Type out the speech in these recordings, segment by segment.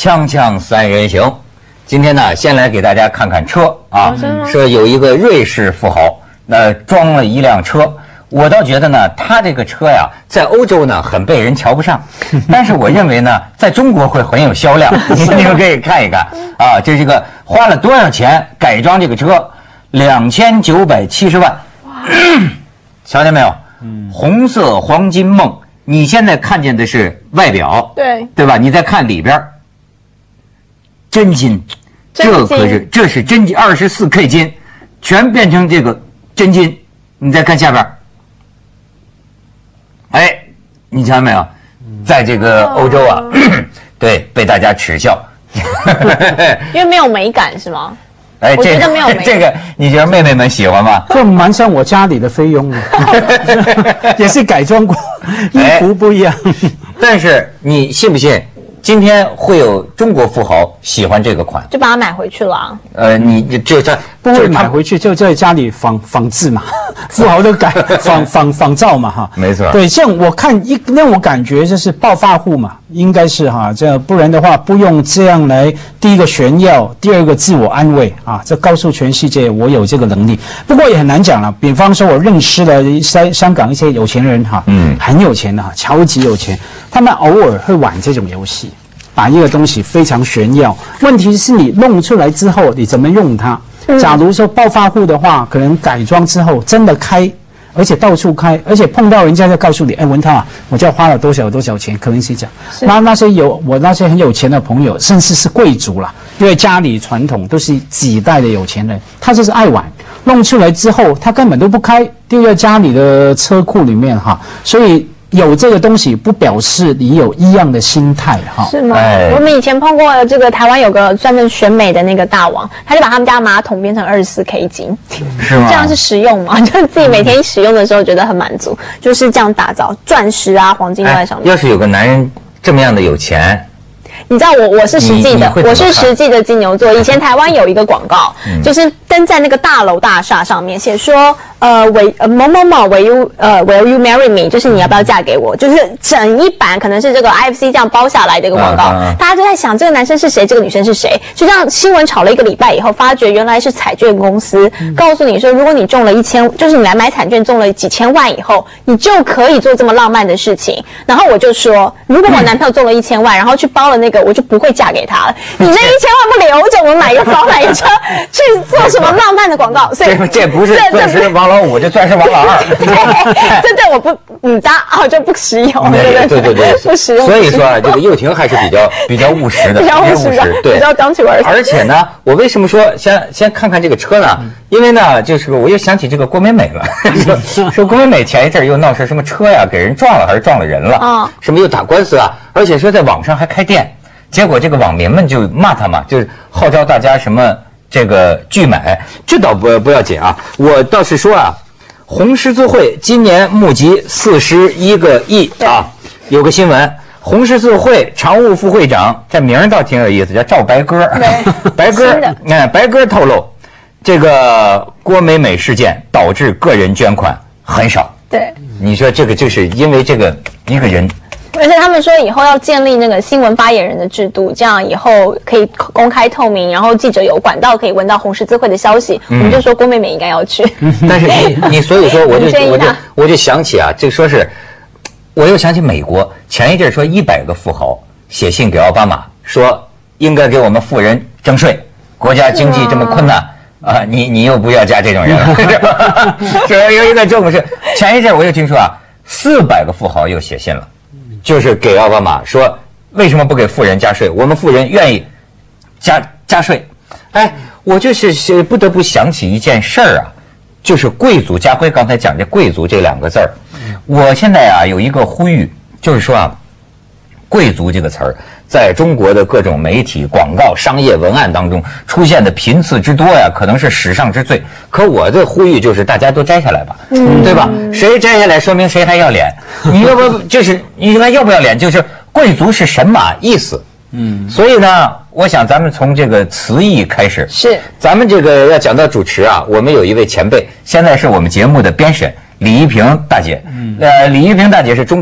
锵锵三人行，今天呢，先来给大家看看车啊。说有一个瑞士富豪，装了一辆车。我倒觉得呢，他这个车呀，在欧洲呢很被人瞧不上，但是我认为呢，在中国会很有销量。你们可以看一看啊，这个花了多少钱改装这个车？2970万。瞧见没有？红色黄金梦。你现在看见的是外表，对吧？你再看里边。真金，这是真金，24K 金，全变成这个真金。你再看下边，哎，你瞧到没有？在这个欧洲啊，对，被大家耻笑， 因为没有美感是吗？ 哎， 我觉得没有美感。 这个你觉得妹妹们喜欢吗？ 这蛮像我家里的菲佣的，也是改装过，衣服不一样。 但是你信不信？今天会有中国富豪喜欢这个款， 就把它买回去了。 你就他不会买回去，就在家里仿制嘛，富豪都改仿造嘛哈。 没错。对， 像我看让我感觉就是暴发户嘛，应该是哈，这不然的话不用这样来，第一个炫耀，第二个自我安慰啊，这告诉全世界我有这个能力。不过也很难讲了，比方说我认识了香港一些有钱人哈，很有钱的哈，超级有钱，他们偶尔会玩这种游戏。把一个东西非常炫耀，问题是你弄出来之后，你怎么用它？假如说暴发户的话，可能改装之后真的开，而且到处开，而且碰到人家就告诉你，哎，文涛啊，我就花了多少钱，可能是这样。那些很有钱的朋友，甚至是贵族啦，因为家里传统都是几代的有钱人，他就是爱玩，弄出来之后他根本都不开，丢在家里的车库里面哈，所以。有这个东西不表示你有一样的心态哈， 是吗？我们以前碰过这个台湾有个专门选美的那个大王，他就把他们家马桶变成24K 金， 是吗？ 这样是实用吗？就是自己每天使用的时候觉得很满足，就是这样打造钻石啊、黄金都在上面。 要是有个男人这么样的有钱。 你知道我是实际的，我是实际的金牛座。以前台湾有一个广告，就是登在那个大楼大厦上面，写说某某某 will you marry me， 就是你要不要嫁给我？就是整一版可能是这个 IFC 这样包下来的一个广告，大家就在想这个男生是谁，这个女生是谁。就这样新闻炒了1个礼拜以后，发觉原来是彩券公司告诉你说，如果你中了1000，就是你来买彩券中了几千万以后，你就可以做这么浪漫的事情。然后我就说，如果我男朋友中了1000万，然后去包了那个，我就不会嫁给他了。你那1000万不留着，我们买个房买个车去做什么浪漫的广告？所以这不是钻石王老五，这钻石王老二。 这对我不搭啊，就不实用。对，不实用。 所以说啊，这个幼婷还是比较务实的， 比较务实，对，比较讲起玩。 而且呢，我为什么说先看看这个车呢？因为呢，就是我又想起这个郭美美了，说郭美美前一阵又闹事，什么车呀给人撞了还是撞了人了啊？什么又打官司啊？而且说在网上还开店。结果这个网民们就骂他嘛，就是号召大家什么这个拒买，这倒不要紧啊。我倒是说啊，红十字会今年募集41个亿啊。有个新闻，红十字会常务副会长，这名儿倒挺有意思，叫赵白鸽。白鸽透露，这个郭美美事件导致个人捐款很少。 对， 你说这个就是因为这个一个人。 而且他们说以后要建立那个新闻发言人的制度，这样以后可以公开透明，然后记者有管道可以闻到红十字会的消息。我们就说郭美美应该要去。 但是你所以说我就想起啊，这说是，我又想起美国前一阵说100个富豪写信给奥巴马说应该给我们富人征税，国家经济这么困难啊，你又不要加这种人，这有一个这种事。前一阵我又听说啊，400个富豪又写信了。就是给奥巴马说，为什么不给富人加税？我们富人愿意加税。哎，我就是不得不想起一件事儿啊，就是贵族。家辉刚才讲这贵族这2个字儿，我现在啊有一个呼吁，就是说啊，贵族这个词儿在中国的各种媒体、广告、商业文案当中出现的频次之多呀，可能是史上之最。可我的呼吁就是大家都摘下来吧，对吧？谁摘下来，说明谁还要脸。你要不就是你还要不要脸？就是贵族是神马意思。所以呢，我想咱们从这个词义开始。 是。咱们这个要讲到主持啊，我们有一位前辈，现在是我们节目的编审李一平大姐。李一平大姐是中国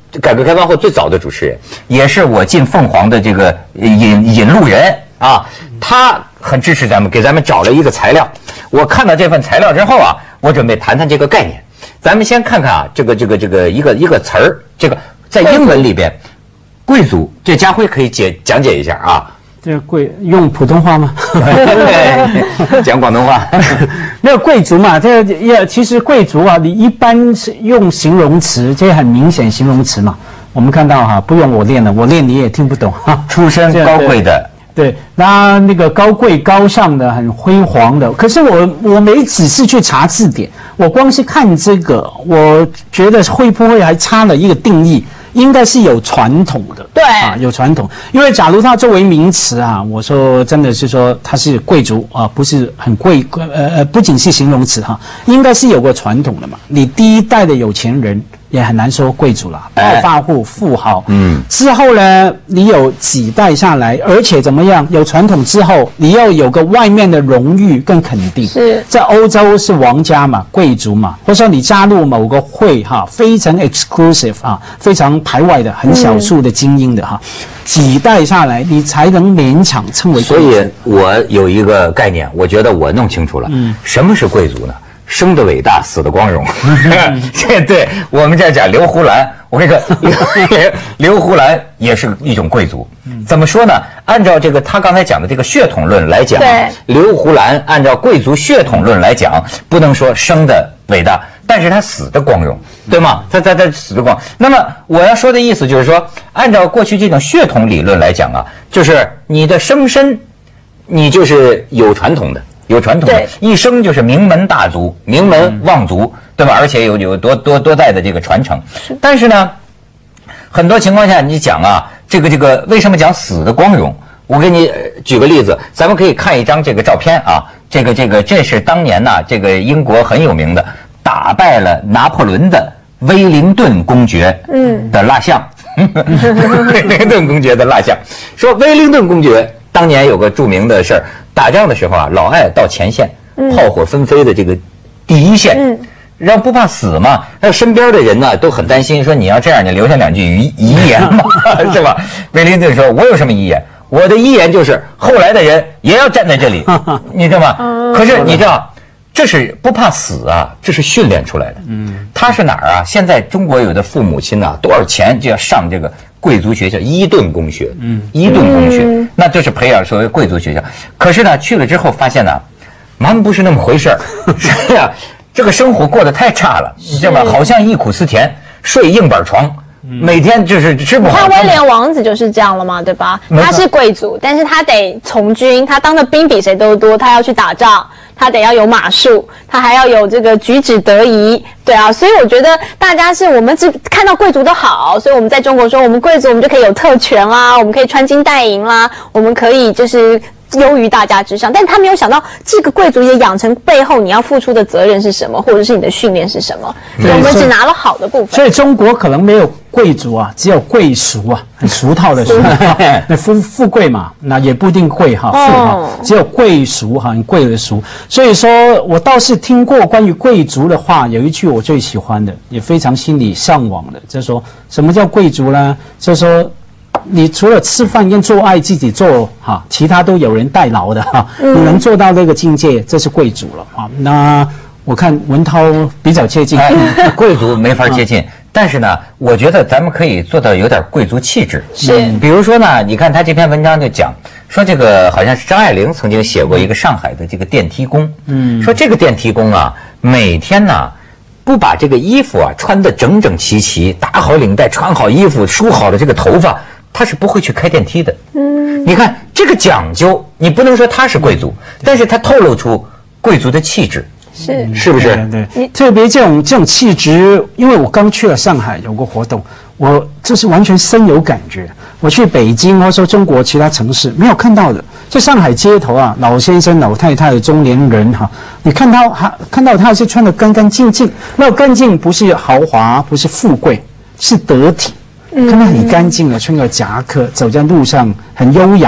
改革开放后最早的主持人，也是我进凤凰的这个引路人啊。他很支持咱们，给咱们找了一个材料。我看到这份材料之后啊，我准备谈谈这个概念。咱们先看看啊，这个一个词儿，这个在英文里边，贵族，这家辉可以讲解一下啊。 这个贵用普通话吗？ 讲广东话。 那个贵族嘛，这个其实贵族啊，你一般是用形容词，这很明显形容词嘛。我们看到哈，不用我练了，我练你也听不懂哈。 出身高贵的。 对，那个高贵高尚的，很辉煌的。可是我没仔细去查字典，我光是看这个，我觉得会不会还差了一个定义？应该是有传统的， 对啊，有传统。因为假如它作为名词啊，我说真的是说它是贵族啊，不是很贵，不仅是形容词哈，应该是有个传统的嘛。你第一代的有钱人也很难说贵族了，暴发户、富豪，之后呢，你有几代下来，而且怎么样？有传统之后，你要有个外面的荣誉跟肯定。 是在欧洲是王家嘛，贵族嘛，或者说你加入某个会哈，非常 exclusive 啊，非常排外的，很少数的精英的哈，几代下来，你才能勉强称为贵族。 所以我有一个概念，我觉得我弄清楚了，什么是贵族呢？生的伟大，死的光荣。对，我们这讲刘胡兰，我跟你说，刘胡兰也是一种贵族。怎么说呢？按照这个他刚才讲的这个血统论来讲，刘胡兰按照贵族血统论来讲，不能说生的伟大，但是他死的光荣，对吗？他死的光。那么我要说的意思就是说，按照过去这种血统理论来讲啊，就是你的生身，你就是有传统的。有传统的，一生就是名门大族、名门望族，对吧？而且有多代的这个传承。但是呢，很多情况下你讲啊，这个为什么讲死的光荣？我给你举个例子，咱们可以看一张这个照片啊，这是当年呢，这个英国很有名的打败了拿破仑的威灵顿公爵的蜡像，威灵顿公爵的蜡像，说威灵顿公爵当年有个著名的事儿。打仗的时候啊，老爱到前线，炮火纷飞的这个第一线，让不怕死嘛。还有身边的人呢都很担心，说你要这样，你留下2句遗言嘛，是吧？威灵顿说：“我有什么遗言？我的遗言就是后来的人也要站在这里，你知道吗？可是你知道，这是不怕死啊，这是训练出来的。他是哪儿啊？现在中国有的父母亲啊，多少钱就要上这个。”贵族学校伊顿公学，伊顿公学，那就是培养所谓贵族学校。可是呢，去了之后发现呢，蛮不是那么回事儿。是呀，这个生活过得太差了，你知道吗？好像忆苦思甜，睡硬板床，每天就是吃不好。 你看威廉王子就是这样了嘛，对吧？他是贵族，但是他得从军，他当的兵比谁都多，他要去打仗。他得要有马术，他还要有这个举止得宜，对啊，所以我觉得大家是我们只看到贵族的好，所以我们在中国说我们贵族我们就可以有特权啦，我们可以穿金戴银啦，我们可以就是优于大家之上，但他没有想到这个贵族也养成背后你要付出的责任是什么，或者是你的训练是什么，我们只拿了好的部分。 所以中国可能没有贵族啊，只有贵俗啊，很俗套的俗。那富贵嘛，那也不一定贵哈，富哈，只有贵俗哈，很贵的俗。所以说我倒是听过关于贵族的话，有一句我最喜欢的，也非常心里向往的，就是说什么叫贵族呢？就是说。你除了吃饭跟做爱自己做哈，其他都有人代劳的哈。你能做到那个境界，这是贵族了啊。那我看文涛比较接近， 贵族没法接近。但是呢，我觉得咱们可以做到有点贵族气质。 是， 比如说呢，你看他这篇文章就讲说，这个好像是张爱玲曾经写过一个上海的这个电梯工，说这个电梯工啊，每天呢不把这个衣服啊穿得整整齐齐，打好领带，穿好衣服，梳好了这个头发。他是不会去开电梯的。你看这个讲究，你不能说他是贵族，但是他透露出贵族的气质，是不是？ 对，特别这种气质，因为我刚去了上海有个活动，我这是完全深有感觉。我去北京或者说中国其他城市没有看到的，在上海街头啊，老先生、老太太、中年人哈，你看到他是穿得干干净净，那干净不是豪华，不是富贵，是得体。看他很干净的，穿个夹克走在路上很优雅的。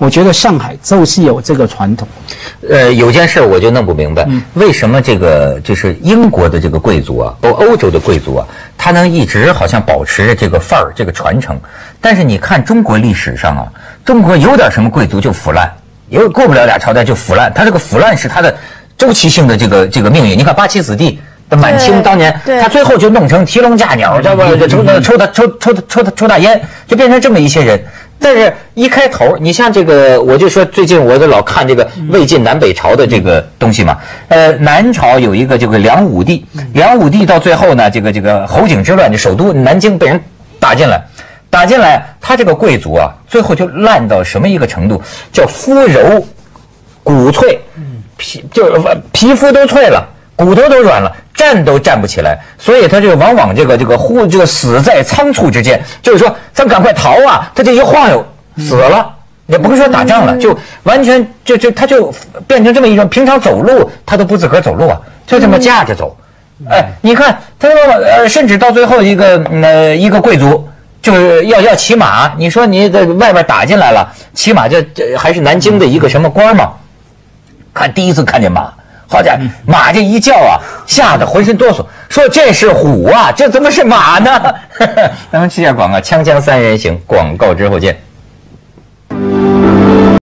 我觉得上海就是有这个传统。 有件事我就弄不明白，为什么这个就是英国的这个贵族啊，欧洲的贵族啊，他能一直好像保持着这个范儿，这个传承。但是你看中国历史上啊，中国有点什么贵族就腐烂，过不了俩朝代就腐烂。他这个腐烂是他的周期性的这个命运。你看八旗子弟。满清当年，他最后就弄成提笼架鸟，叫抽大烟，就变成这么一些人。但是一开头，你像这个，我就说最近我就老看这个魏晋南北朝的这个东西嘛。南朝有一个这个梁武帝，梁武帝到最后呢，这个侯景之乱，就首都南京被人打进来，他这个贵族啊，最后就烂到什么一个程度，叫肤柔骨脆，皮肤都脆了。骨头都软了，站都站不起来，所以他就往往这个死在仓促之间，就是说咱赶快逃啊！他这一晃悠死了，也不是说打仗了，就完全他就变成这么一种，平常走路他都不自个儿走路啊，就这么架着走。哎，你看他说甚至到最后一个贵族就是要骑马，你说你在外边打进来了，骑马这还是南京的一个什么官嘛？第一次看见马。好家伙，马这一叫啊，吓得浑身哆嗦，说这是虎啊，这怎么是马呢？咱们去下广告，锵锵三人行，广告之后见。